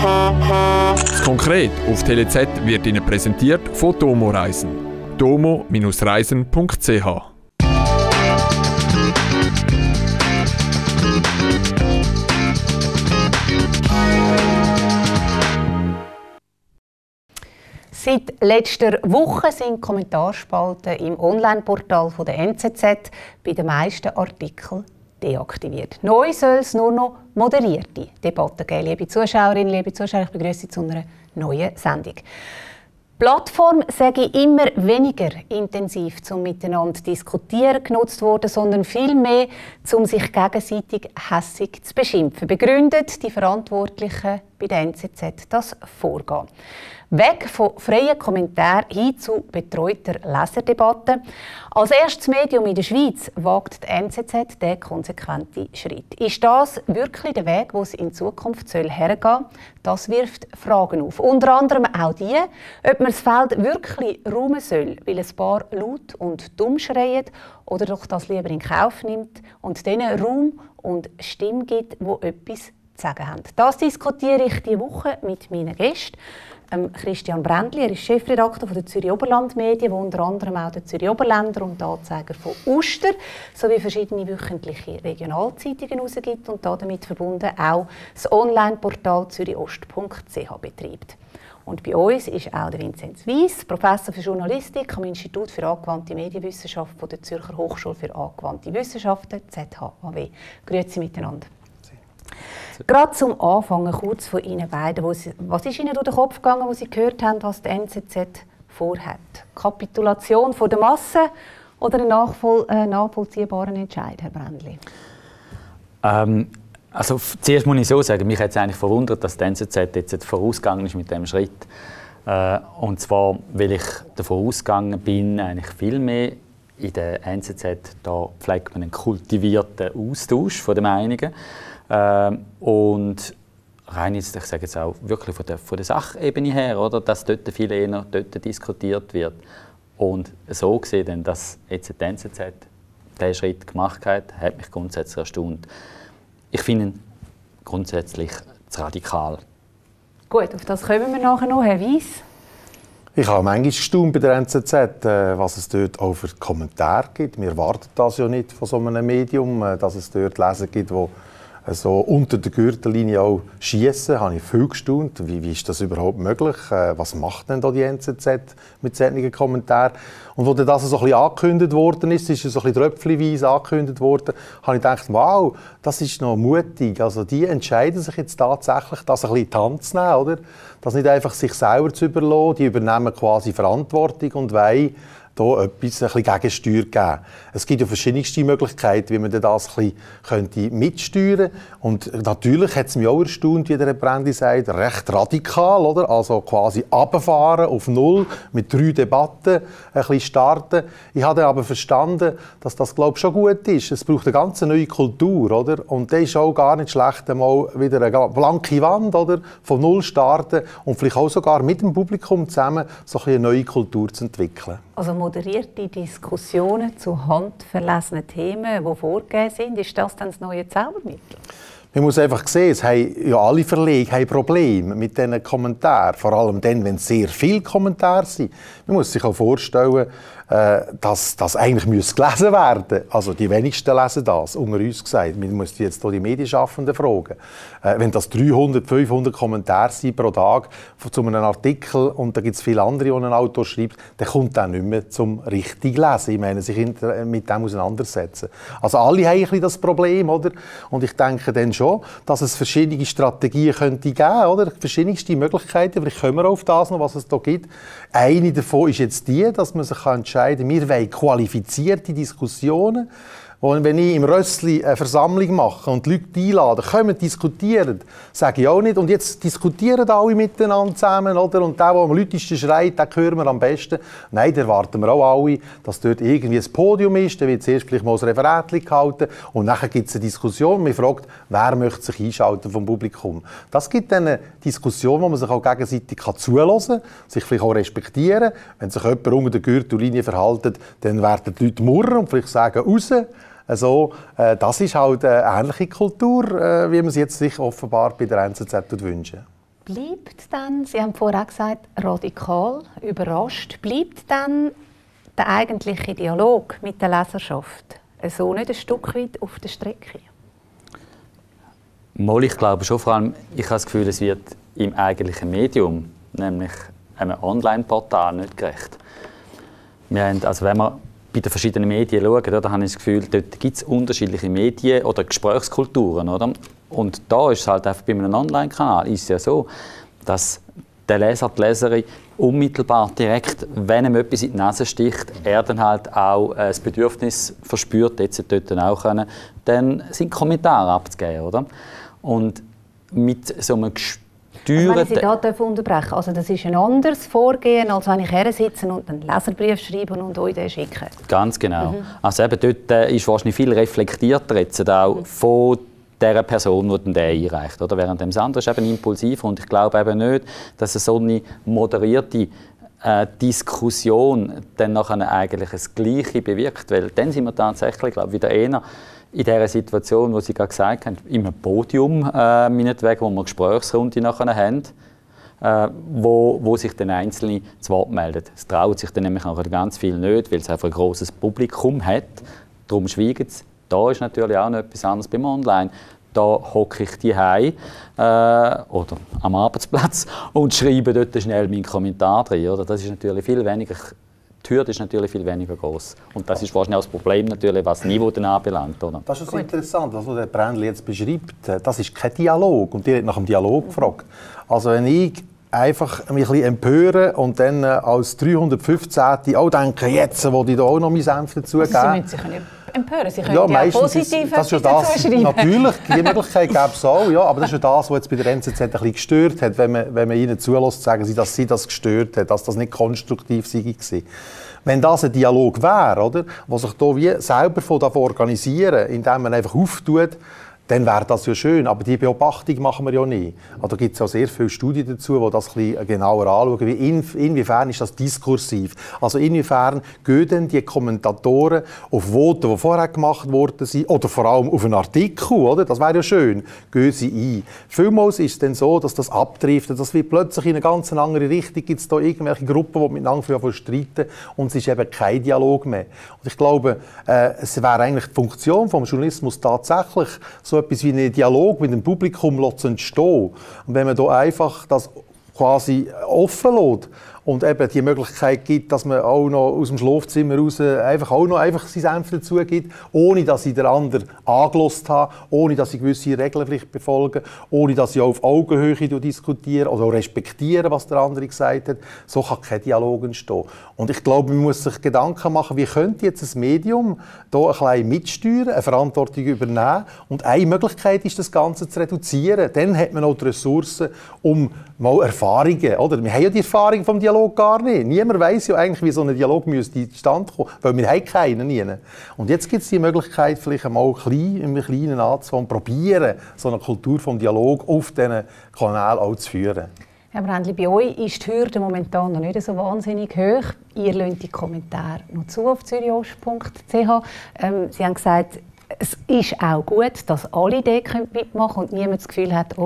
Konkret auf TeleZ wird Ihnen präsentiert von Domo Reisen. domo-reisen.ch. Seit letzter Woche sind Kommentarspalten im Online-Portal der NZZ bei den meisten Artikeln deaktiviert. Neu soll es nur noch moderierte Debatten geben. Liebe Zuschauerinnen, liebe Zuschauer, ich begrüße Sie zu einer neuen Sendung. Die Plattform sei immer weniger intensiv zum Miteinander diskutieren genutzt worden, sondern vielmehr, um sich gegenseitig hässig zu beschimpfen. Begründet die Verantwortlichen bei der NZZ das Vorgehen. Weg von freien Kommentaren hin zu betreuter Leserdebatte. Als erstes Medium in der Schweiz wagt die NZZ den konsequenten Schritt. Ist das wirklich der Weg, wo es in Zukunft hergehen soll? Das wirft Fragen auf. Unter anderem auch die, ob man das Feld wirklich räumen soll, weil ein paar laut und dumm schreien, oder doch das lieber in Kauf nimmt und denen Raum und Stimme gibt, die etwas zu sagen haben. Das diskutiere ich diese Woche mit meinen Gästen. Christian Brändli, er ist Chefredakteur der Zürich Oberland Medien, der unter anderem auch der Zürich Oberländer und der Anzeiger von Uster sowie verschiedene wöchentliche Regionalzeitungen herausgibt und damit verbunden auch das Online-Portal züriost.ch betreibt. Und bei uns ist auch der Vinzenz Weiss, Professor für Journalistik am Institut für angewandte Medienwissenschaft der Zürcher Hochschule für angewandte Wissenschaften, ZHAW. Grüezi miteinander. Gerade zum Anfang kurz von Ihnen beiden. Was ist Ihnen durch den Kopf gegangen, als Sie gehört haben, was die NZZ vorhat? Kapitulation von der Masse oder ein nachvollziehbaren Entscheid, Herr Brändli? Also zuerst muss ich so sagen, mich hat es eigentlich verwundert, dass die NZZ jetzt vorausgegangen ist mit diesem Schritt. Und zwar, weil ich davon ausgegangen bin, eigentlich viel mehr in der NZZ, da pflegt man einen kultivierten Austausch von den Meinungen. Und rein jetzt, ich sage jetzt auch wirklich von der Sachebene her, oder, dass dort viel eher dort diskutiert wird. Und so gesehen, dass jetzt die NZZ diesen Schritt gemacht hat, hat mich grundsätzlich erstaunt. Ich finde ihn grundsätzlich zu radikal. Gut, auf das kommen wir nachher noch, Herr Weiss. Ich habe manchmal gestaunt bei der NZZ, was es dort auch für Kommentare gibt. Wir erwarten das ja nicht von so einem Medium, dass es dort Leser gibt, die so unter der Gürtellinie auch schiessen. Da habe ich viel gestaunt. Wie ist das überhaupt möglich? Was macht denn da die NZZ mit solchen Kommentaren? Und als das so ein bisschen angekündigt worden ist so ein bisschen tröpfchenweise angekündigt worden, habe ich gedacht, wow, das ist noch mutig. Also die entscheiden sich jetzt tatsächlich, das ein bisschen in die Hand zu nehmen, oder? Das nicht einfach sich selber zu überlassen, die übernehmen quasi Verantwortung und wollen hier etwas ein bisschen Gegensteuer geben. Es gibt ja verschiedenste Möglichkeiten, wie man das ein bisschen mitsteuern könnte. Und natürlich hat es mich auch erstaunt, wie der Herr Brändli sagt, recht radikal, oder? Also quasi runterfahren auf Null, mit 3 Debatten ein bisschen starten. Ich habe aber verstanden, dass das, glaube ich, schon gut ist. Es braucht eine ganz neue Kultur, oder? Und das ist auch gar nicht schlecht, einmal wieder eine blanke Wand, oder? Von Null starten und vielleicht auch sogar mit dem Publikum zusammen so ein bisschen eine neue Kultur zu entwickeln. Also moderierte Diskussionen zu handverlesenen Themen, die vorgegeben sind, ist das dann das neue Zaubermittel? Man muss einfach sehen, es haben ja alle Verlage Probleme mit diesen Kommentaren. Vor allem dann, wenn es sehr viele Kommentare sind. Man muss sich auch vorstellen, dass das eigentlich gelesen werden müsste. Also die wenigsten lesen das, unter uns gesagt. Man muss jetzt hier die Medienschaffenden fragen. Wenn das 300, 500 Kommentare sind pro Tag zu einem Artikel und da gibt es viele andere, die ein Autor schreibt, dann kommt das nicht mehr zum richtigen Lesen. Ich meine, sich mit dem auseinandersetzen. Also alle haben ein bisschen das Problem, oder? Und ich denke dann schon, dass es verschiedene Strategien könnte geben, oder? Verschiedenste Möglichkeiten. Vielleicht kommen wir auf das noch, was es da gibt. Eine davon ist jetzt die, dass man sich entscheiden kann, wir wollen qualifizierte Diskussionen. Und wenn ich im Rössli eine Versammlung mache und die Leute einlade, kommen diskutieren, sage ich auch nicht, und jetzt diskutieren alle miteinander zusammen, oder? Und der am lautesten schreit, den hören wir am besten. Nein, da erwarten wir auch alle, dass dort irgendwie ein Podium ist, dann wird zuerst vielleicht mal ein Referat gehalten und nachher gibt es eine Diskussion. Man fragt, wer möchte sich einschalten vom Publikum. Das gibt dann eine Diskussion, wo man sich auch gegenseitig zuhören kann, sich vielleicht auch respektieren. Wenn sich jemand unter der Gürtellinie verhält, dann werden die Leute murren und vielleicht sagen, raus. Also, das ist halt eine ähnliche Kultur, wie man es jetzt sich offenbar bei der NZZ wünschen. Bleibt dann, Sie haben vorher auch gesagt, radikal, überrascht, bleibt dann der eigentliche Dialog mit der Leserschaft so nicht ein Stück weit auf der Strecke? Ich glaube schon, vor allem, ich habe das Gefühl, es wird im eigentlichen Medium, nämlich einem Online-Portal, nicht gerecht. Wir haben, also wenn wir bei den verschiedenen Medien schauen, da habe ich das Gefühl, dort gibt es unterschiedliche Medien oder Gesprächskulturen. Oder? Und da ist es halt einfach bei einem Online-Kanal ist es ja so, dass der Leser, die Leserin unmittelbar direkt, wenn ihm etwas in die Nase sticht, er dann halt auch das Bedürfnis verspürt, jetzt dort auch können, dann seinen Kommentar abzugeben. Oder? Und mit so einem wenn ich Sie da unterbrechen, also das ist ein anderes Vorgehen, als wenn ich hier sitze und einen Leserbrief schreibe und euch den schicke. Ganz genau. Also eben dort ist wahrscheinlich viel reflektierter jetzt auch von der Person, die den einreicht. Oder? Während das andere ist eben impulsiv und ich glaube eben nicht, dass eine so eine moderierte Diskussion dann nachher eigentlich das Gleiche bewirkt. Weil dann sind wir tatsächlich, glaube ich, wieder eher in dieser Situation, wo Sie gerade gesagt haben, in einem Podium, meinetwegen, wo wir eine Gesprächsrunde nachher haben, wo sich dann Einzelne zu Wort melden. Es traut sich dann nämlich nachher ganz viel nicht, weil es einfach ein grosses Publikum hat. Darum schweigen sie. Da ist natürlich auch noch etwas anderes beim Online. Da hocke ich daheim oder am Arbeitsplatz und schreibe dort schnell meinen Kommentar drin. Oder? Das ist natürlich viel weniger. Die Hürde ist natürlich viel weniger groß. Und das ist wahrscheinlich auch das Problem, natürlich, was das Niveau dann anbelangt. Oder? Das ist interessant, was der Brändli jetzt beschreibt. Das ist kein Dialog. Und die hat nach dem Dialog gefragt. Also wenn ich einfach mich ein bisschen empöre und dann als 315. auch denke, jetzt will ich da auch noch meinen Senf dazugeben. Also Sie müssen sich nicht empören, Sie können ja positiv das ist das, natürlich, die Möglichkeit gäbe es auch, ja, aber das ist ja das, was jetzt bei der NZZ ein bisschen gestört hat, wenn man ihnen zulässt, sagen sie, dass sie das gestört hat, dass das nicht konstruktiv war. Wenn das ein Dialog wäre, oder, was sich da wie selber organisieren, indem man einfach auftut, dann wäre das ja schön. Aber die Beobachtung machen wir ja nicht. Da gibt es ja sehr viele Studien dazu, die das ein bisschen genauer anschauen. Inwiefern ist das diskursiv? Also inwiefern gehen denn die Kommentatoren auf Voten, die vorher gemacht worden sind, oder vor allem auf einen Artikel, oder? Das wäre ja schön. Gehen sie ein. Vielmals ist es dann so, dass das abtrifft, dass wir plötzlich in eine ganz andere Richtung gibt es da irgendwelche Gruppen, die miteinander streiten und es ist eben kein Dialog mehr. Und ich glaube, es wäre eigentlich die Funktion des Journalismus tatsächlich, so etwas wie einen Dialog mit dem Publikum zu entstehen. Und wenn man da einfach das quasi offen lässt und eben die Möglichkeit gibt, dass man auch noch aus dem Schlafzimmer raus einfach seinen Senf dazu gibt, ohne dass ich den anderen angehört habe, ohne dass ich gewisse Regeln vielleicht befolge, ohne dass ich auch auf Augenhöhe diskutiere oder auch respektiere, was der andere gesagt hat. So kann kein Dialog entstehen. Und ich glaube, man muss sich Gedanken machen, wie könnte jetzt ein Medium da ein bisschen mitsteuern, eine Verantwortung übernehmen. Und eine Möglichkeit ist, das Ganze zu reduzieren. Dann hat man auch die Ressourcen, um mal Erfahrungen, oder? Wir haben ja die Erfahrung vom Dialog gar nicht. Niemand weiss ja eigentlich, wie so ein Dialog zustande kommen, weil wir haben keinen nie. Und jetzt gibt es die Möglichkeit, vielleicht einmal im Kleinen anzufangen, probieren, so eine Kultur vom Dialog auf diesen Kanal auch zu führen. Herr Brändli, bei euch ist die Hürde momentan noch nicht so wahnsinnig hoch. Ihr lasst die Kommentare noch zu auf züriost.ch. Sie haben gesagt, es ist auch gut, dass alle dort mitmachen können und niemand das Gefühl hat,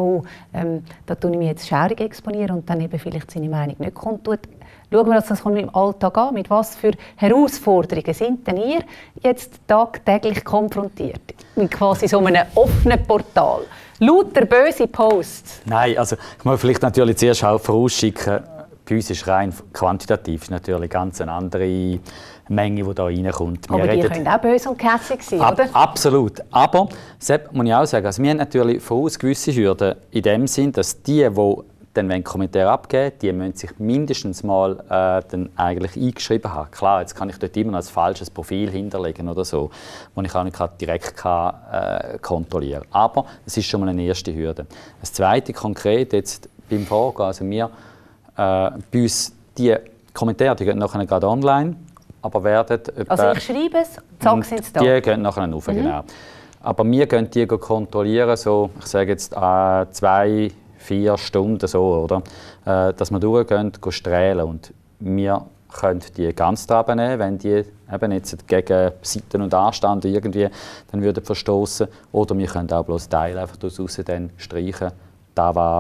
da tue ich mich jetzt schaurig exponieren und dann eben vielleicht seine Meinung nicht kundtut. Schauen wir uns das mal im Alltag an. Mit was für Herausforderungen sind denn ihr jetzt tagtäglich konfrontiert? Mit quasi so einem offenen Portal. Lauter böse Posts. Nein, also ich muss vielleicht natürlich zuerst auch vorausschicken, bei uns ist rein quantitativ ist natürlich ganz eine andere Menge, die da reinkommt. Aber die können auch böse und kässig sein, oder? Absolut. Aber, Sepp, muss ich auch sagen, also wir haben natürlich voraus gewisse Hürden in dem Sinn, dass die dann Kommentare abgeben, die müssen sich mindestens mal dann eigentlich eingeschrieben haben. Klar, jetzt kann ich dort immer noch ein falsches Profil hinterlegen oder so, das ich auch nicht direkt kontrollieren kann. Aber es ist schon mal eine erste Hürde. Das Zweite konkret jetzt beim Vorgehen, also wir bei uns die Kommentare, die gehen nachher gerade online, aber werden also ich schreibe es, zack, sind sie da. Die gehen nachher rauf, genau. Aber wir gehen die kontrollieren, so, ich sage jetzt 2-4 Stunden so, oder? Dass wir durchgehen, strählen und wir können die ganz drauf nehmen, wenn die eben jetzt gegen Seiten und Anstand irgendwie dann würden verstoßen, oder wir können auch bloß Teile einfach daraus dann streichen, da was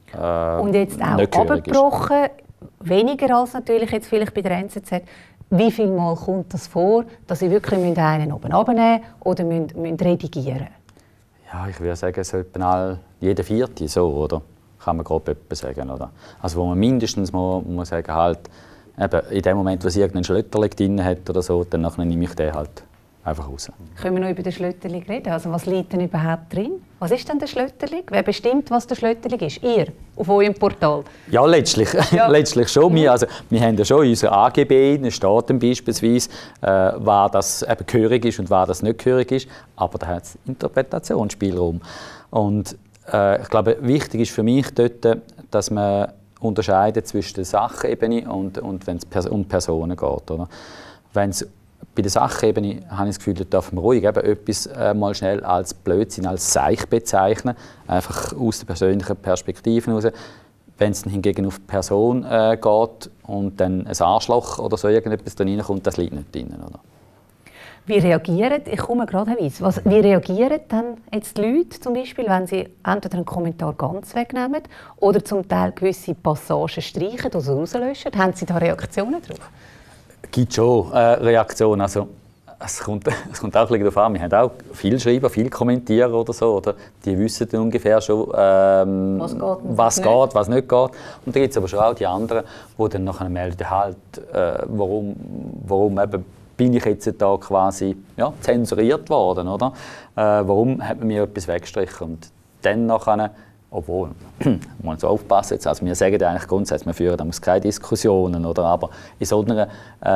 Und jetzt auch abgebrochen, weniger als natürlich jetzt vielleicht bei der NZZ. Wie viel Mal kommt das vor, dass Sie wirklich einen oben abnehmen oder müssen redigieren? Ja, ich würde sagen, es etwa jede vierte so, oder? Kann man grob etwas sagen, oder? Also wo man mindestens muss sagen, halt, eben in dem Moment, wo es irgendein Schlötterling drin hat oder so, dann nehme ich den halt einfach raus. Können wir noch über den Schlötterling reden? Also was liegt denn überhaupt drin? Was ist denn der Schlötterling? Wer bestimmt, was der Schlötterling ist? Ihr, auf eurem Portal? Ja, letztlich, Ja. letztlich schon. Wir haben ja schon in unserer AGB, da steht dann beispielsweise, was das eben gehörig ist und was das nicht gehörig ist. Aber da hat es Interpretationsspielraum. Und ich glaube, wichtig ist für mich dort, dass man unterscheidet zwischen der Sachebene und wenn es um Personen geht. Oder? Wenn's bei der Sachebene habe ich das Gefühl, da darf man ruhig etwas mal schnell als Blödsinn, als Seich bezeichnen, einfach aus der persönlichen Perspektive heraus. Wenn es dann hingegen auf die Person geht und dann ein Arschloch oder so irgendetwas da reinkommt, das liegt nicht drin. Oder? Wie reagieren, ich komme gerade Weiss, wie reagieren dann jetzt die Leute zum Beispiel, wenn sie entweder einen Kommentar ganz wegnehmen oder zum Teil gewisse Passagen streichen oder rauslöschen? Haben Sie da Reaktionen drauf? Es gibt schon Reaktionen. Also, es kommt auch ein bisschen darauf an. Wir haben auch viel schreiben, viel kommentieren oder so. Oder die wissen dann ungefähr schon, was geht, was nicht geht. Und da gibt es aber schon auch die anderen, die dann nachher melden, halt, warum eben bin ich jetzt da quasi zensuriert worden, oder? Warum hat man mir etwas weggestrichen? Und dann nachher, obwohl, man muss so aufpassen jetzt, also wir sagen eigentlich grundsätzlich, wir führen damals keine Diskussionen, oder? Aber in so einer,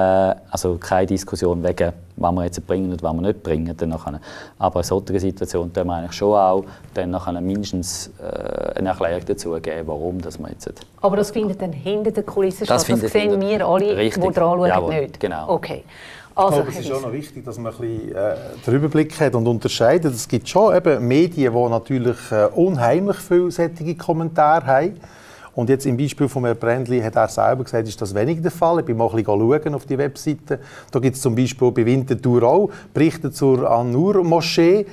also keine Diskussion wegen, was wir jetzt bringen und was wir nicht bringen, dann nachher. Aber in solchen Situationen tun wir eigentlich schon auch dann nachher mindestens eine Erklärung dazu geben, warum das wir jetzt... Aber das findet dann hinter der Kulisse statt, das sehen wir alle, die dran schauen, nicht? Genau. Okay. Also, ich glaube, es ist auch noch wichtig, dass man ein bisschen den Überblick hat und unterscheidet. Es gibt schon eben Medien, die natürlich unheimlich viele solche Kommentare haben. Und jetzt im Beispiel von Herrn Brändli hat er selber gesagt, ist das weniger der Fall. Ich bin mal ein bisschen schauen auf die Webseite. Da gibt es zum Beispiel bei Winterthur auch Berichte zur An-Nur-Moschee.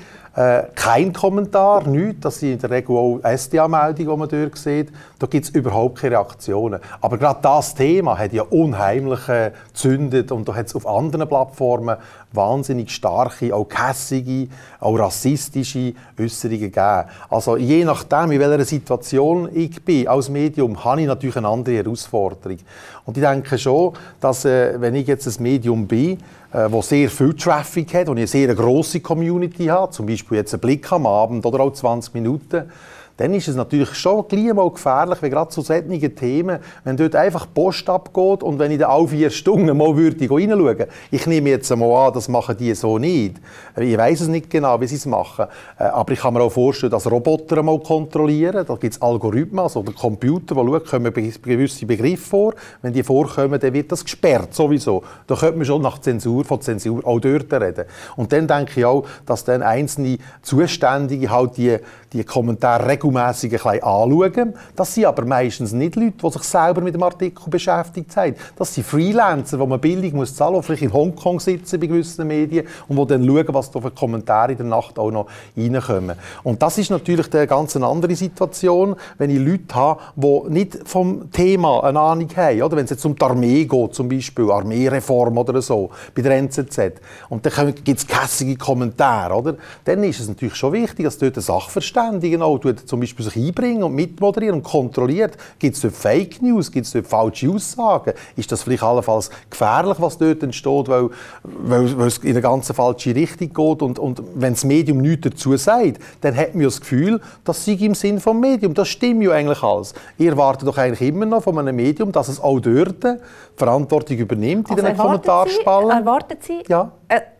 Kein Kommentar, nichts. Das sind in der Regel auch SDA-Meldungen, die man dort sieht. Da gibt es überhaupt keine Reaktionen. Aber gerade das Thema hat ja unheimlich gezündet. Und da hat es auf anderen Plattformen wahnsinnig starke, auch gehässige, auch rassistische Äußerungen gegeben. Also je nachdem, in welcher Situation ich bin als Medium, habe ich natürlich eine andere Herausforderung. Und ich denke schon, dass wenn ich jetzt ein Medium bin, wo sehr viel Traffic hat und eine sehr grosse Community hat, zum Beispiel jetzt einen Blick am Abend oder auch 20 Minuten, dann ist es natürlich schon gleich mal gefährlich, wenn gerade zu solchen Themen, wenn dort einfach Post abgeht und wenn ich dann alle 4 Stunden mal reinschauen würde. Ich nehme jetzt mal an, das machen die so nicht. Ich weiss es nicht genau, wie sie es machen. Aber ich kann mir auch vorstellen, dass Roboter mal kontrollieren. Da gibt es Algorithmen, also der Computer, der schaut, kommen gewisse Begriffe vor. Wenn die vorkommen, dann wird das gesperrt, sowieso. Da könnte man schon von Zensur auch dort reden. Und dann denke ich auch, dass dann einzelne Zuständige halt die Kommentare regelmässig ein bisschen anschauen. Das sind aber meistens nicht Leute, die sich selber mit dem Artikel beschäftigt haben. Das sind Freelancer, die man billig muss zahlen muss, die vielleicht in Hongkong sitzen bei gewissen Medien und die dann schauen, was da für Kommentare in der Nacht auch noch reinkommen. Und das ist natürlich eine ganz andere Situation, wenn ich Leute habe, die nicht vom Thema eine Ahnung haben. Oder? Wenn es jetzt um die Armee geht, zum Beispiel Armeereform oder so, bei der NZZ, und dann gibt es gehässige Kommentare, oder? Dann ist es natürlich schon wichtig, dass dort ein Sachverständiger auch zum Beispiel sich einbringen und mitmoderieren und kontrolliert. Gibt es dort Fake News? Gibt es dort falsche Aussagen? Ist das vielleicht allenfalls gefährlich, was dort entsteht, weil es in eine ganz falsche Richtung geht? Und wenn das Medium nichts dazu sagt, dann hat man ja das Gefühl, das sei im Sinn des Mediums. Das stimmt ja eigentlich alles. Ihr erwartet doch eigentlich immer noch von einem Medium, dass es auch dort die Verantwortung übernimmt in den Kommentarspalten. Erwarten Sie ja.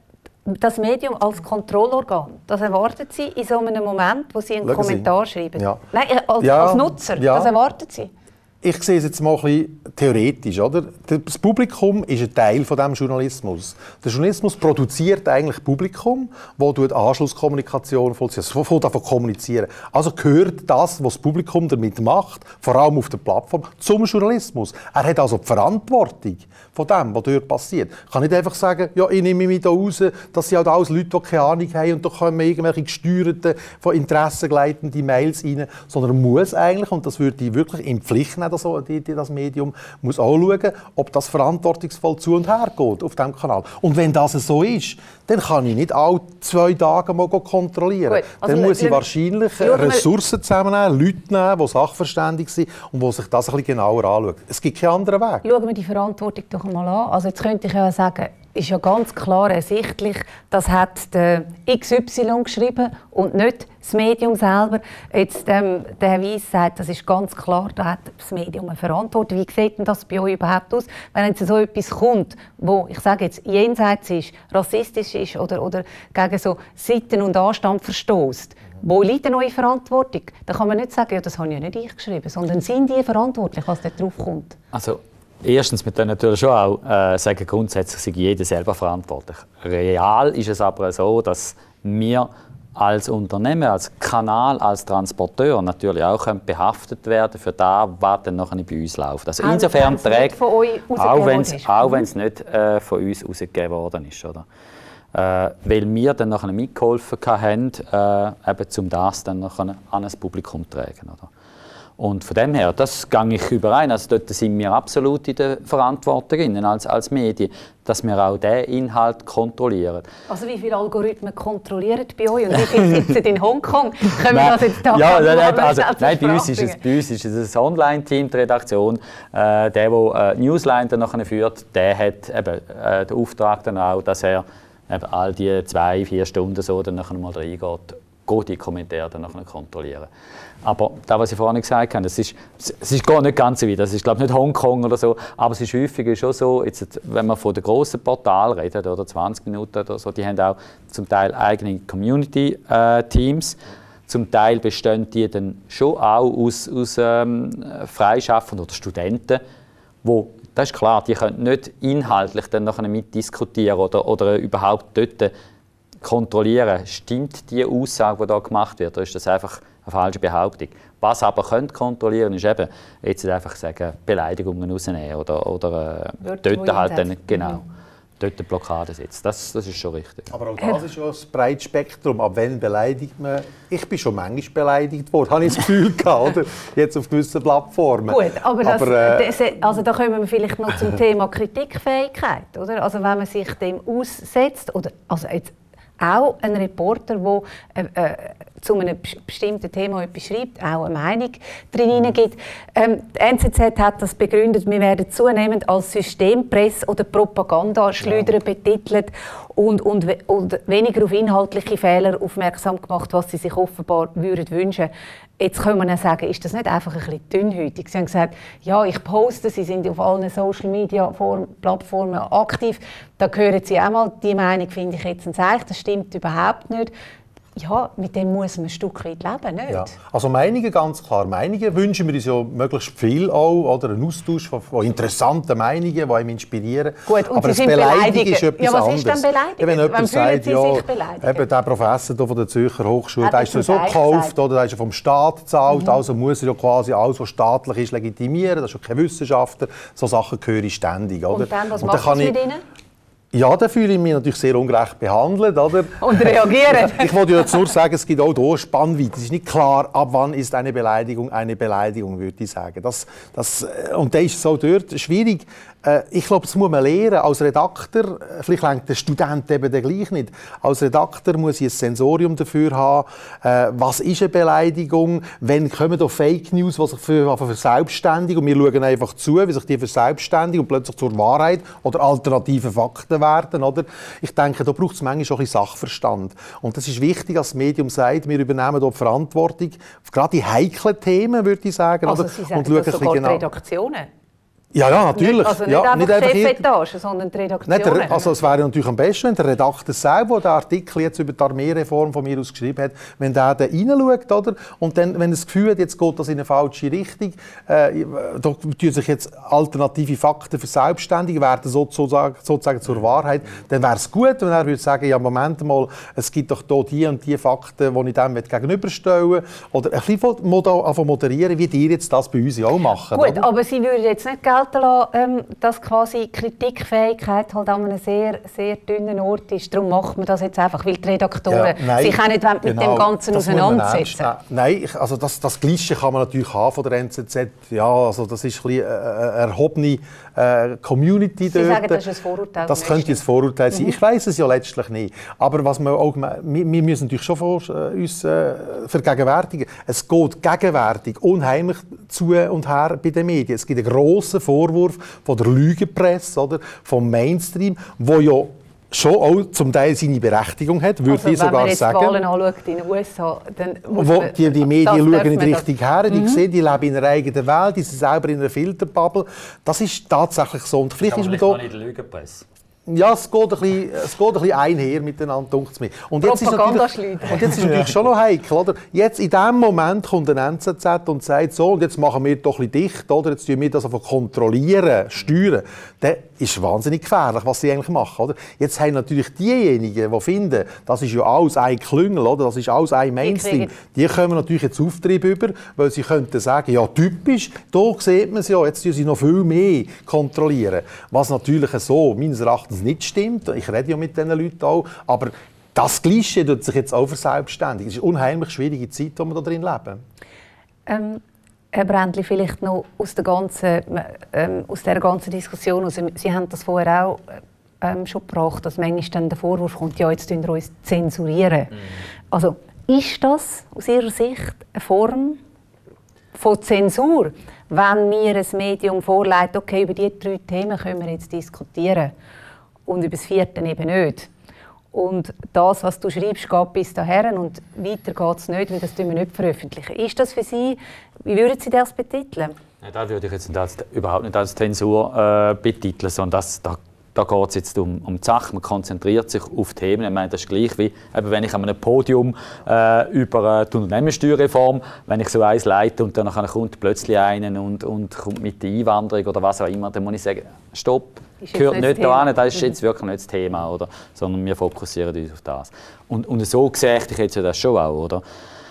Das Medium als Kontrollorgan, das erwarten Sie in so einem Moment, wo Sie einen Kommentar schreiben? Ja. Nein, als Nutzer, das erwarten Sie? Ich sehe es jetzt mal ein bisschen theoretisch. Oder? Das Publikum ist ein Teil von diesem Journalismus. Der Journalismus produziert eigentlich Publikum, das Anschlusskommunikation vollzieht, also davon kommunizieren. Also gehört das, was das Publikum damit macht, vor allem auf der Plattform, zum Journalismus. Er hat also die Verantwortung von dem, was dort passiert. Ich kann nicht einfach sagen, ja, ich nehme mich da raus, das sind halt alles Leute, die keine Ahnung haben und da kommen irgendwelche gesteuerten, von Interessen geleitenden Mails rein, sondern er muss eigentlich, und das würde ich wirklich in Pflicht nehmen, das Medium muss auch schauen, ob das verantwortungsvoll zu und her geht auf diesem Kanal. Und wenn das so ist, dann kann ich nicht alle 2 Tage mal kontrollieren. Gut, also dann muss ich wahrscheinlich Ressourcen zusammennehmen, Leute nehmen, die sachverständig sind und die sich das ein bisschen genauer anschauen. Es gibt keinen anderen Weg. Schauen wir die Verantwortung doch einmal an. Also jetzt könnte ich ja sagen, ist ja ganz klar ersichtlich, das hat der XY geschrieben und nicht das Medium selber. Jetzt, der Herr Weiss sagt, das ist ganz klar, da hat das Medium eine Verantwortung. Wie sieht denn das bei euch überhaupt aus, wenn jetzt so etwas kommt, wo, ich sage jetzt, jenseits ist, rassistisch ist oder gegen so Sitten und Anstand verstößt? Wo liegt denn eure Verantwortung? Da kann man nicht sagen, ja, das habe ja nicht ich geschrieben, sondern sind die verantwortlich, was da drauf kommt? Also, erstens, wir können natürlich schon auch sagen, grundsätzlich sei jeder selber verantwortlich. Real ist es aber so, dass wir als Unternehmen, als Kanal, als Transporteur natürlich auch behaftet werden für das, was dann nachher bei uns läuft. Also insofern trägt, auch wenn es nicht von uns herausgegeben worden ist. Oder? Weil wir dann nachher mitgeholfen haben, um das dann nachher an das Publikum zu tragen. Oder? Und von dem her, das gehe ich überein. Also dort sind wir absolut in der Verantwortung als Medien, dass wir auch diesen Inhalt kontrollieren. Also wie viele Algorithmen kontrollieren bei euch und wie viele sitzen in Hongkong? Können wir das jetzt da nein, bei uns ist es ein Online-Team, die Redaktion. Der Newsline dann nachher führt, der hat eben, den Auftrag dann auch, dass er eben all die 2-4 Stunden so dann nachher mal reingeht, die Kommentare dann nachher kontrollieren. Aber das, was ich vorhin gesagt habe, es ist gar nicht ganz so weit. Das ist, glaube ich, nicht Hongkong oder so. Aber es ist häufig schon so, jetzt, wenn man von den grossen Portalen redet, oder 20 Minuten oder so, die haben auch zum Teil eigene Community-Teams. Zum Teil bestehen die dann schon auch aus Freischaffenden oder Studenten, wo, das ist klar, die können nicht inhaltlich dann nachher mitdiskutieren oder überhaupt dort kontrollieren, stimmt die Aussage, die da gemacht wird, oder ist das einfach eine falsche Behauptung. Was aber könnt kontrollieren, ist eben jetzt einfach sagen, Beleidigungen rausnehmen oder dort halt dann, genau, dort eine Blockade setzen. Das ist schon richtig. Aber auch das ist ja ein breites Spektrum. Ab wann beleidigt man? Ich bin schon manchmal beleidigt worden, habe ich das Gefühl gehabt, oder? Jetzt auf gewissen Plattformen. Gut, aber also da kommen wir vielleicht noch zum Thema Kritikfähigkeit, oder? Also wenn man sich dem aussetzt, oder also jetzt auch ein Reporter, der zu einem bestimmten Thema etwas schreibt, auch eine Meinung drin gibt. Die NZZ hat das begründet, wir werden zunehmend als Systempresse oder Propagandaschleuder betitelt und weniger auf inhaltliche Fehler aufmerksam gemacht, was sie sich offenbar wünschen würden. Jetzt kann man sagen, ist das nicht einfach ein bisschen dünnhäutig? Sie haben gesagt, ja, ich poste, Sie sind auf allen Social-Media-Plattformen aktiv. Da hören Sie auch mal, die Meinung finde ich jetzt ein Zeichen, das stimmt überhaupt nicht. Ja, mit dem muss man ein Stück weit leben, nicht? Ja. Also Meinungen, ganz klar. Meinungen wünschen wir uns ja möglichst viel auch, oder einen Austausch von interessanten Meinungen, die einem inspirieren. Gut, und aber Sie das Beleidigen ist etwas anderes. Ja, was anderes. ist denn Beleidigen? Wenn jemand sagt, ja, eben der Professor von der Zürcher Hochschule, der ist sowieso gekauft, oder der ist ja vom Staat gezahlt, also muss er ja quasi alles, was staatlich ist, legitimieren. Das ist ja kein Wissenschaftler. So Sachen höre ich ständig. Oder? Und dann, was macht das mit Ihnen? Ja, da fühle ich mich natürlich sehr ungerecht behandelt. Oder? Und reagieren. Ich wollte jetzt nur sagen, es gibt auch hier Spannweite. Es ist nicht klar, ab wann ist eine Beleidigung, würde ich sagen. Und das ist so dort schwierig. Ich glaube, das muss man lernen. Als Redakteur, vielleicht lenkt der Student eben gleich nicht. Als Redakteur muss ich ein Sensorium dafür haben, was ist eine Beleidigung, wenn kommen da Fake News, die sich verselbstständigen und wir schauen einfach zu, wie sich die verselbstständigen und plötzlich zur Wahrheit oder alternativen Fakten werden. Oder? Ich denke, da braucht es manchmal schon ein bisschen Sachverstand. Und das ist wichtig, als das Medium sagt, wir übernehmen hier die Verantwortung, gerade die heiklen Themen, würde ich sagen. Also oder? Sie sagen und das sogar die Redaktionen? Ja, natürlich. Also nicht ja, einfach Chefetage, sondern die Redaktionen. Also es wäre natürlich am besten, wenn der Redakteur selber, der den Artikel jetzt über die Armeereform von mir aus geschrieben hat, wenn der da reinschaut, oder? Und dann, wenn er das Gefühl hat, jetzt geht das in eine falsche Richtung, da tun sich jetzt alternative Fakten verselbstständigen, werden sozusagen zur Wahrheit, dann wäre es gut, wenn er würde sagen, ja, Moment mal, es gibt doch hier die und die Fakten, die ich dem gegenüberstellen will. Oder ein bisschen moderieren, wie ihr jetzt das bei uns auch machen. Gut, oder? aber Sie würden jetzt nicht gelten lassen, dass quasi Kritikfähigkeit halt an einem sehr, sehr dünnen Ort ist. Darum macht man das jetzt einfach, weil die Redaktoren sich auch nicht mit dem Ganzen auseinandersetzen. Nein, also das Klischee kann man natürlich haben von der NZZ. Ja, also das ist ein bisschen eine erhobene Community dort. Sie sagen, das ist ein Vorurteil. Das könnte ein Vorurteil sein. Ich weiss es ja letztlich nicht. Aber was wir auch, wir müssen natürlich schon uns vergegenwärtigen. Es geht gegenwärtig unheimlich zu und her bei den Medien. Es gibt einen grossen Vorwurf von der Lügenpresse, oder, vom Mainstream, wo ja schon auch zum Teil seine Berechtigung hat, würde ich sogar sagen. Wenn man jetzt Wahlen anschaut in den USA, dann muss wo man, die Medien schauen nicht richtig her, die sehen, die leben in einer eigenen Welt, die sind selber in einer Filterbubble. Das ist tatsächlich so. Und vielleicht ist man da nicht Lügenpresse. Ja, es geht ein bisschen einher miteinander, denkt es mir. Und jetzt ist natürlich schon noch heikel, oder? Jetzt in diesem Moment kommt ein NZZ und sagt so, und jetzt machen wir doch ein bisschen dicht, oder? Jetzt tun wir das einfach kontrollieren, steuern. Das ist wahnsinnig gefährlich, was sie eigentlich machen, oder? Jetzt haben natürlich diejenigen, die finden, das ist ja alles ein Klüngel, oder? Das ist alles ein Mainstream, die kommen natürlich jetzt Auftrieb über, weil sie könnten sagen, ja typisch, da sieht man es ja, jetzt tun sie noch viel mehr kontrollieren. Was natürlich so, meines Erachtens, nicht stimmt. Ich rede ja mit diesen Leuten auch. Aber das Klischee tut sich jetzt auch verselbstständigen. Es ist eine unheimlich schwierige Zeit, in der wir da drin leben. Herr Brändli, vielleicht noch aus der ganzen Diskussion. Also, Sie haben das vorher auch schon gebracht, dass manchmal dann der Vorwurf kommt, ja, jetzt zensurieren wir uns zensiurieren. Also, ist das aus Ihrer Sicht eine Form von Zensur, wenn mir ein Medium vorlegt, okay, über diese 3 Themen können wir jetzt diskutieren? Und über das 4. eben nicht. Und das, was du schreibst, geht bis dahin und weiter geht es nicht, weil das wir nicht veröffentlichen. Ist das für Sie, wie würden Sie das betiteln? Ja, das würde ich jetzt überhaupt nicht als Zensur betiteln, sondern da geht es jetzt um die Sache. Man konzentriert sich auf Themen. Ich meine, das ist gleich wie wenn ich an einem Podium über die Unternehmenssteuerreform, wenn ich so eins leite und dann kommt plötzlich einen und kommt mit der Einwanderung oder was auch immer, dann muss ich sagen, stopp, gehört nicht daran, das ist jetzt wirklich nicht das Thema, oder? Sondern wir fokussieren uns auf das. Und so sehe ich jetzt ja das schon auch, oder?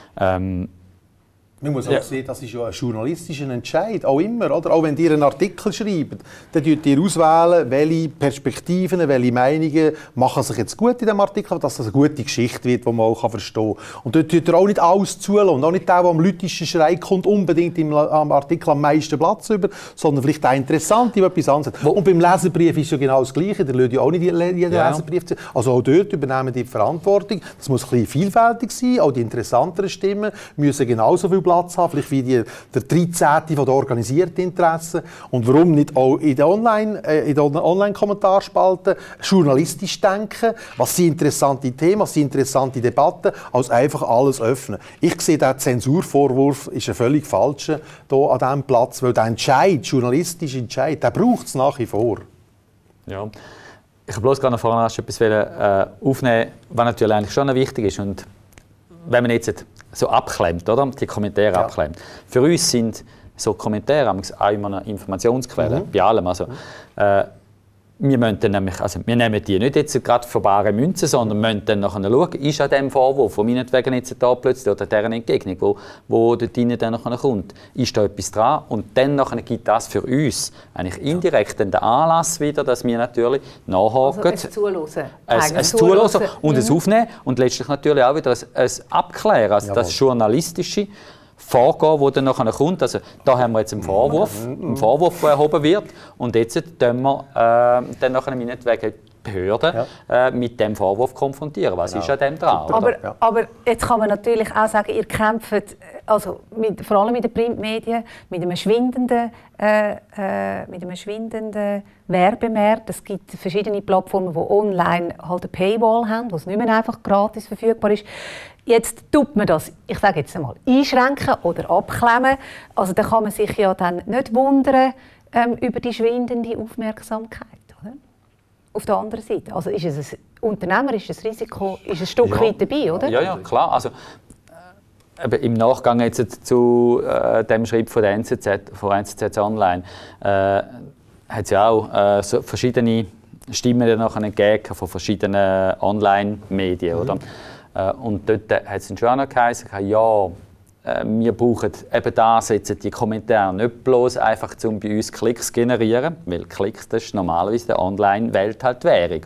Man muss auch sehen, das ist ja ein journalistischer Entscheid, auch immer, oder? Auch wenn ihr einen Artikel schreibt, dann wählt ihr auswählen, welche Perspektiven, welche Meinungen machen sich jetzt gut in diesem Artikel, dass das eine gute Geschichte wird, die man auch verstehen kann. Und dort tut ihr auch nicht alles zulassen, auch nicht der, der am lautischen Schrei kommt, unbedingt am Artikel am meisten Platz über, sondern vielleicht der Interessante, der etwas anderes hat. Und beim Leserbrief ist ja genau das Gleiche, der lädt ja auch nicht jeden Leserbrief zu. Also auch dort übernehmen die Verantwortung. Das muss ein bisschen vielfältig sein, auch die interessanteren Stimmen müssen genauso viel Platz haben, vielleicht wie der 13. von der organisierten Interessen. Und warum nicht auch in den Online-Kommentarspalten journalistisch denken, was sind interessante Themen, was sind interessante Debatten, als einfach alles öffnen. Ich sehe, der Zensurvorwurf ist ein völlig falscher hier an diesem Platz, weil der Entscheid, journalistische Entscheid, der braucht es nach wie vor. Ja. Ich habe bloß gerade noch vorhin etwas aufnehmen, was natürlich eigentlich schon wichtig ist. Und wenn man jetzt so abklemmt, oder? Die Kommentare abklemmt. Für uns sind so Kommentare auch immer eine Informationsquelle, bei allem. Also, wir müssen dann nämlich, also wir nehmen die nicht jetzt gerade für bare Münze, sondern müssen dann nachher schauen, ist an dem Vorwurf, von meinetwegen jetzt da plötzlich, oder deren Entgegnung, wo dort rein dann nachher kommt, ist da etwas dran? Und dann nachher gibt das für uns eigentlich indirekt den Anlass wieder, dass wir natürlich nachhaken. Also ein Zuhören und ein Aufnehmen und letztlich natürlich auch wieder ein Abklären, also das journalistische Vorgehen, das dann nachher kommt. Also, da haben wir jetzt einen Vorwurf, der erhoben wird. Und jetzt können wir dann nachher meinetwegen die Behörden mit dem Vorwurf konfrontieren. Was ist an dem dran? Aber jetzt kann man natürlich auch sagen, ihr kämpft also vor allem mit den Printmedien mit einem schwindenden Werbemarkt. Es gibt verschiedene Plattformen, die online halt eine Paywall haben, wo es nicht mehr einfach gratis verfügbar ist. Jetzt tut man das, ich sage jetzt einmal, einschränken oder abklemmen. Also da kann man sich ja dann nicht wundern, über die schwindende Aufmerksamkeit, oder? Auf der anderen Seite, also ist es ein unternehmerisches Risiko, ist ein Stück weit dabei, oder? Ja, klar. Also, im Nachgang jetzt zu dem Schritt von der NZZ, von NZZ Online, hat es ja auch so verschiedene Stimmen gegeben von verschiedenen Online-Medien. Oder? Und dort hat es schon auch geheißen, ja, wir brauchen eben das, jetzt die Kommentare nicht bloß einfach, um bei uns Klicks zu generieren, weil Klicks, das ist normalerweise in der Online-Welt halt die Währung,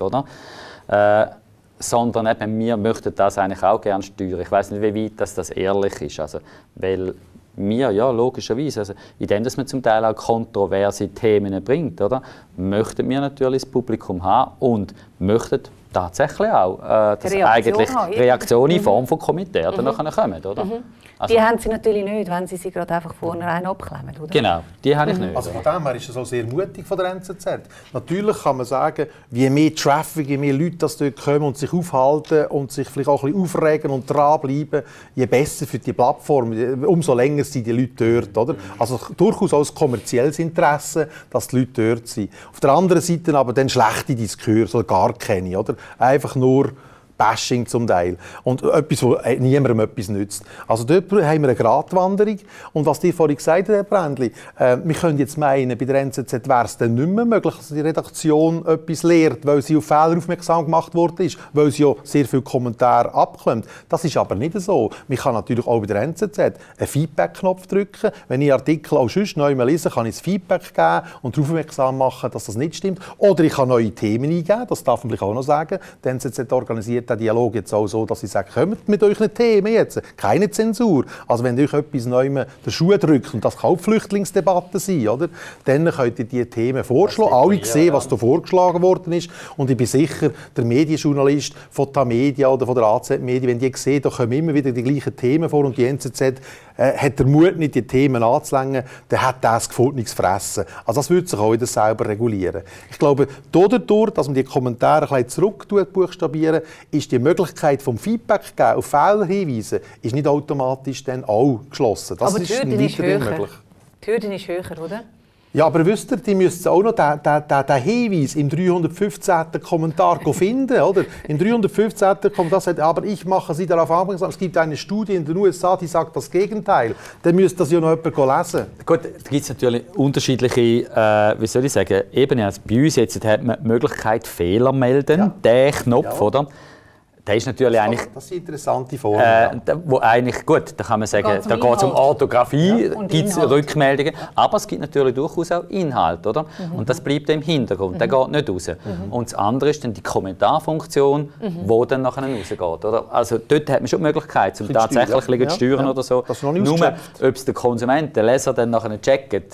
oder? Sondern eben, wir möchten das eigentlich auch gerne steuern. Ich weiß nicht, wie weit das ehrlich ist. Also, weil wir, ja, logischerweise, also, indem dass man zum Teil auch kontroverse Themen bringt, oder, möchten wir natürlich das Publikum haben und möchten tatsächlich auch, dass eigentlich Reaktionen in Form von Kommentaren nachher kommen, oder? Also, die haben sie natürlich nicht, wenn sie gerade einfach vorne rein abklemmen, oder? Genau, die habe ich nicht. Also von dem her ist es auch sehr mutig von der NZZ. Natürlich kann man sagen, je mehr Traffic, je mehr Leute das dort kommen und sich aufhalten und sich vielleicht auch ein bisschen aufregen und dranbleiben, je besser für die Plattform, umso länger sind die Leute dort, oder? Also durchaus auch ein kommerzielles Interesse, dass die Leute dort sind. Auf der anderen Seite aber dann schlechte Diskurse oder gar keine, oder? Einfach nur Bashing zum Teil. Und etwas, wo niemandem etwas nützt. Also dort haben wir eine Gratwanderung. Und was die vorhin gesagt hat, Herr Brändli, wir können jetzt meinen, bei der NZZ wäre es dann nicht mehr möglich, dass die Redaktion etwas lehrt, weil sie auf Fehler aufmerksam gemacht worden ist, weil sie ja sehr viele Kommentare abklemmt. Das ist aber nicht so. Man kann natürlich auch bei der NZZ einen Feedback-Knopf drücken. Wenn ich Artikel auch sonst neu lese, kann ich das Feedback geben und darauf aufmerksam machen, dass das nicht stimmt. Oder ich kann neue Themen eingeben, das darf man vielleicht auch noch sagen. Die NZZ organisiert den Dialog jetzt auch so, dass sie sagen, kommt mit euren Themen jetzt. Keine Zensur. Also wenn euch etwas neu der Schuh drückt, und das kann auch die Flüchtlingsdebatte sein, oder? Dann könnt ihr diese Themen vorschlagen. Alle sehen, was da vorgeschlagen worden ist. Und ich bin sicher, der Medienjournalist von Tamedia oder von der AZ Media, wenn die sehen, da kommen immer wieder die gleichen Themen vor und die NZZ hat der Mut nicht, die Themen anzulängen, dann hat das gefühlt nichts fressen. Also das würde sich auch wieder selber regulieren. Ich glaube, dadurch, dass man die Kommentare ein bisschen zurück buchstabieren, ist die Möglichkeit vom Feedback geben, auf Fehler hinweisen, ist nicht automatisch dann auch geschlossen. Das aber die Hürde ist höher. Möglich. Die Hürde ist höher, oder? Ja, aber wisst ihr, die müssen auch noch den Hinweis im 315. Kommentar finden, oder? Im 315. Kommentar sagt, aber ich mache Sie darauf aufmerksam, es gibt eine Studie in den USA, die sagt das Gegenteil. Dann müsste das ja noch jemand lesen. Gut, da gibt es natürlich unterschiedliche, wie soll ich sagen, Ebenen. Also bei uns jetzt hat man die Möglichkeit, Fehler melden, ja. Der Knopf, ja. Oder? Der ist natürlich das ist eine interessante Form. Wo eigentlich, gut, da kann man sagen, da geht es um Orthographie, ja, gibt es Rückmeldungen, ja. Aber es gibt natürlich durchaus auch Inhalt, oder? Und das bleibt im Hintergrund, der geht nicht raus. Und das andere ist dann die Kommentarfunktion, die dann nachher rausgeht, oder? Also dort hat man schon die Möglichkeit, um tatsächlich zu steuern oder so. Nur, ob es der Konsument, der Leser dann nachher checkt,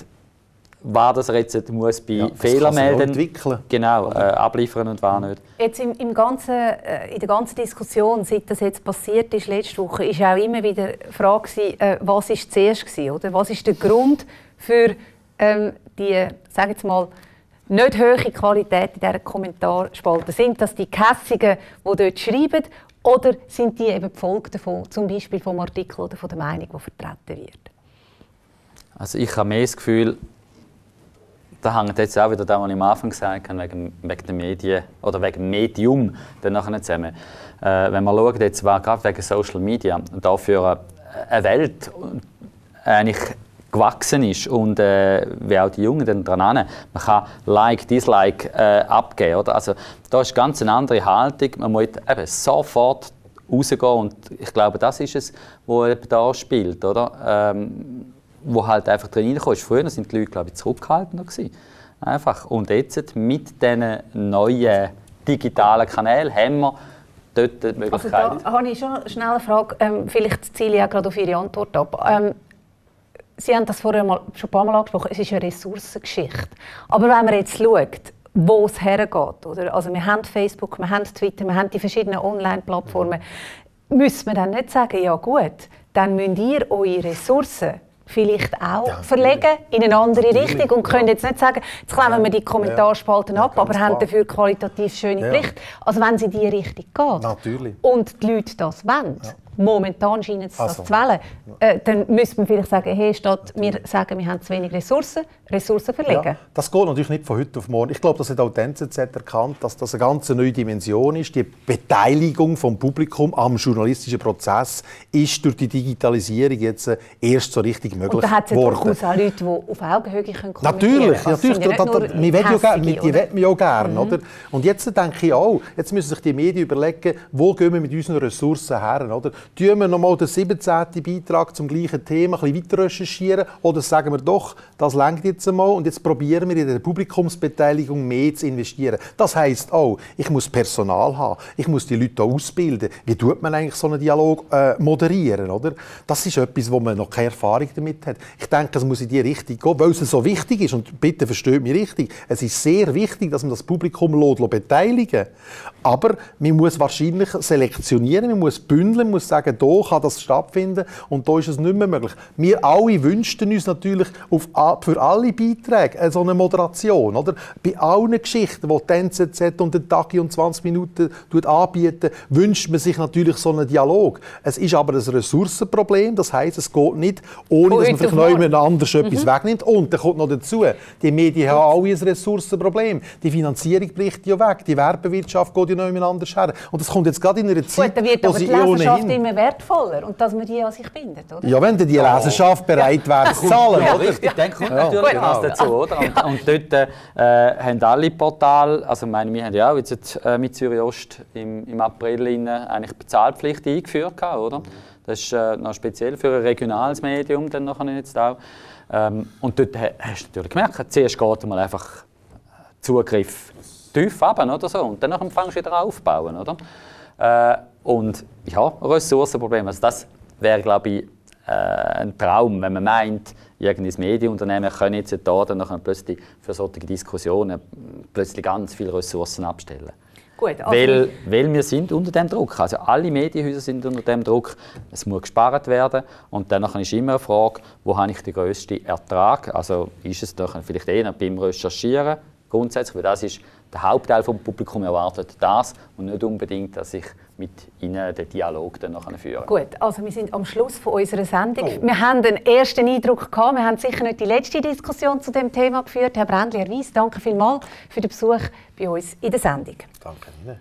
war das jetzt muss bei Fehler melden, genau, abliefern und war nicht. Jetzt in der ganzen Diskussion, seit das jetzt passiert ist letzte Woche, ist auch immer wieder die Frage, was ist zuerst gewesen, oder? Was ist der Grund für die, sage jetzt mal, nicht hohe Qualität in dieser Kommentarspalte? Sind das die Gehässigen, die dort schreiben, oder sind die eben die Folge davon, zum Beispiel vom Artikel oder von der Meinung, die vertreten wird? Also ich habe mehr das Gefühl, da hängt jetzt auch wieder das, was ich am Anfang gesagt habe, wegen den Medien oder wegen dem Medium dann nachher zusammen. Wenn man schaut, jetzt war gerade wegen Social Media dafür eine Welt eigentlich gewachsen ist und wie auch die Jungen dann dran man kann Like, Dislike abgeben, oder? Also da ist ganz eine andere Haltung. Man muss eben sofort rausgehen und ich glaube, das ist es, was da spielt, oder? Wo halt einfach drin reinkommt. Früher waren die Leute, glaube ich, zurückgehaltener gewesen. Einfach. Und jetzt mit diesen neuen digitalen Kanälen haben wir dort die Möglichkeit. Also da habe ich schon schnell eine Frage, vielleicht ziele ich auch gerade auf Ihre Antwort ab. Sie haben das vorher schon ein paar Mal angesprochen, es ist eine Ressourcengeschichte. Aber wenn man jetzt schaut, wo es hergeht, oder? Also wir haben Facebook, wir haben Twitter, wir haben die verschiedenen Online-Plattformen, müsste man dann nicht sagen, ja gut, dann müsst ihr eure Ressourcen vielleicht auch verlegen in eine andere Richtung und können jetzt nicht sagen, jetzt klemmen wir die Kommentarspalten ab, aber haben dafür qualitativ schöne Berichte. Also wenn sie in diese Richtung geht und die Leute das wollen, momentan scheint es das zu wählen, dann müsste man vielleicht sagen, hey, statt wir sagen, wir haben zu wenig Ressourcen verlegen. Ja, das geht natürlich nicht von heute auf morgen. Ich glaube, das hat auch die NZZ erkannt, dass das eine ganz neue Dimension ist. Die Beteiligung vom Publikum am journalistischen Prozess ist durch die Digitalisierung jetzt erst so richtig möglich geworden. Und da hat es ja durchaus auch Leute, die auf Augenhöhe kommentieren können. Natürlich. Wir wollen ja auch gerne. Oder? Und jetzt denke ich auch, jetzt müssen sich die Medien überlegen, wo gehen wir mit unseren Ressourcen her. Oder? Tun wir nochmal den 17. Beitrag zum gleichen Thema ein bisschen weiter recherchieren oder sagen wir doch, das reicht jetzt einmal und jetzt probieren wir in der Publikumsbeteiligung mehr zu investieren. Das heisst auch, ich muss Personal haben, ich muss die Leute ausbilden. Wie tut man eigentlich so einen Dialog moderieren? Oder? Das ist etwas, wo man noch keine Erfahrung damit hat. Ich denke, es muss in die Richtung gehen, weil es so wichtig ist. Und bitte versteht mich richtig, es ist sehr wichtig, dass man das Publikum beteiligen lässt. Aber man muss wahrscheinlich selektionieren, man muss bündeln, man muss sagen, hier kann das stattfinden und hier ist es nicht mehr möglich. Wir alle wünschten uns natürlich für alle Beiträge so eine Moderation. Oder? Bei allen Geschichten, die die NZZ und den Tagi und 20 Minuten anbieten, wünscht man sich natürlich so einen Dialog. Es ist aber ein Ressourcenproblem, das heisst, es geht nicht, ohne dass man vielleicht noch jemand anders etwas wegnimmt. Und dann kommt noch dazu, die Medien haben alle ein Ressourcenproblem. Die Finanzierung bricht ja weg, die Werbewirtschaft geht ja noch jemand anders her. Und das kommt jetzt gerade in einer Zeit, gut, dann wird aber die Leserschaft immer wertvoller und dass man die an sich bindet, oder? Ja, wenn die Leserschaft bereit wäre zu zahlen. Ja, richtig, dann kommt natürlich das dazu, oder? Und dort haben alle Portale, also wir haben ja auch jetzt mit Zürich Ost im April eigentlich Bezahlpflicht eingeführt, oder? Das ist noch speziell für ein regionales Medium dann nachher jetzt auch. Und dort hast du natürlich gemerkt, zuerst geht mal einfach Zugriff tief runter oder so und dann fängst du wieder aufbauen, oder? Und ja, Ressourcenproblem, also das wäre, glaube ich, ein Traum, wenn man meint, irgendein Medienunternehmen können jetzt da dann plötzlich für solche Diskussionen plötzlich ganz viele Ressourcen abstellen. Gut, also weil wir sind unter dem Druck. Also alle Medienhäuser sind unter dem Druck. Es muss gespart werden. Und dann ist immer eine Frage, wo habe ich den grössten Ertrag? Also ist es doch vielleicht eher beim Recherchieren grundsätzlich, weil das ist der Hauptteil des Publikums erwartet das und nicht unbedingt, dass ich mit ihnen den Dialog dann führe. Gut, also wir sind am Schluss von unserer Sendung. Wir haben den ersten Eindruck gehabt. Wir haben sicher nicht die letzte Diskussion zu dem Thema geführt. Herr Brändli, Herr Weiss, danke vielmals für den Besuch bei uns in der Sendung. Danke Ihnen.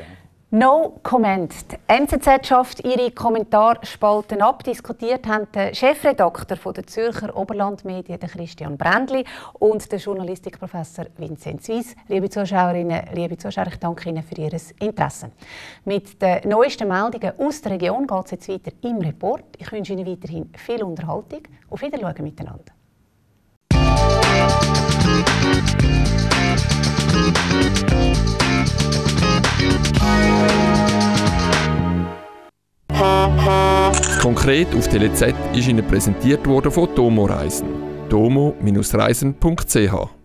No comment. Die NZZ schafft ihre Kommentarspalten ab. Diskutiert haben der Chefredakteur der Zürcher Oberlandmedien, Christian Brändli, und der Journalistikprofessor Vinzenz Weiss. Liebe Zuschauerinnen, liebe Zuschauer, ich danke Ihnen für Ihr Interesse. Mit den neuesten Meldungen aus der Region geht es jetzt weiter im Report. Ich wünsche Ihnen weiterhin viel Unterhaltung. Auf Wiedersehen miteinander. Konkret auf Tele Z ist Ihnen präsentiert worden von Domo Reisen. domo-reisen.ch